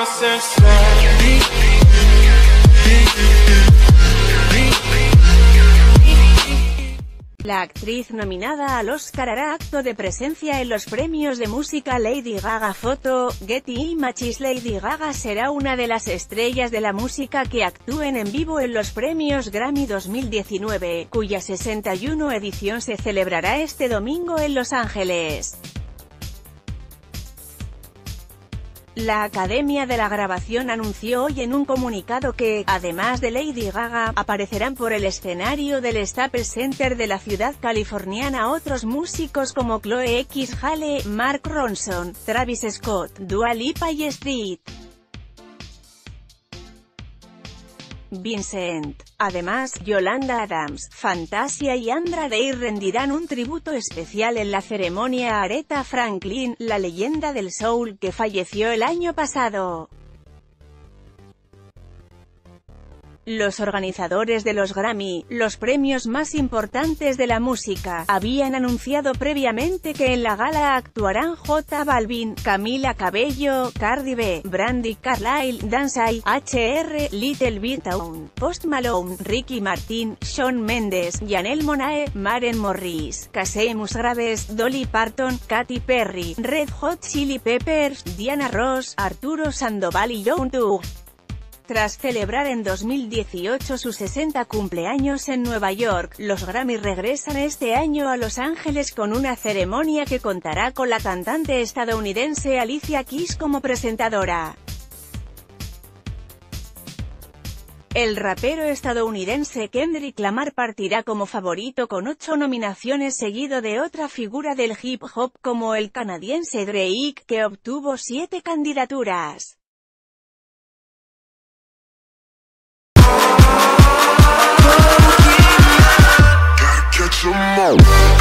La actriz nominada al Oscar hará acto de presencia en los premios de música Lady Gaga Photo, Getty Images. Lady Gaga será una de las estrellas de la música que actúen en vivo en los premios Grammy 2019, cuya 61 edición se celebrará este domingo en Los Ángeles. La Academia de la Grabación anunció hoy en un comunicado que, además de Lady Gaga, aparecerán por el escenario del Staples Center de la ciudad californiana otros músicos como Chloe X Hale, Mark Ronson, Travis Scott, Dua Lipa y Street Vincent. Además, Yolanda Adams, Fantasia y Andra Day rendirán un tributo especial en la ceremonia a Aretha Franklin, la leyenda del soul que falleció el año pasado. Los organizadores de los Grammy, los premios más importantes de la música, habían anunciado previamente que en la gala actuarán J Balvin, Camila Cabello, Cardi B, Brandy Carlile, Danzai, HR, Little Big Town, Post Malone, Ricky Martin, Shawn Mendes, Janelle Monáe, Maren Morris, Casey Musgraves, Dolly Parton, Katy Perry, Red Hot Chili Peppers, Diana Ross, Arturo Sandoval y Young Thug. Tras celebrar en 2018 su 60 cumpleaños en Nueva York, los Grammy regresan este año a Los Ángeles con una ceremonia que contará con la cantante estadounidense Alicia Keys como presentadora. El rapero estadounidense Kendrick Lamar partirá como favorito con 8 nominaciones, seguido de otra figura del hip hop como el canadiense Drake, que obtuvo 7 candidaturas. Catch 'em all.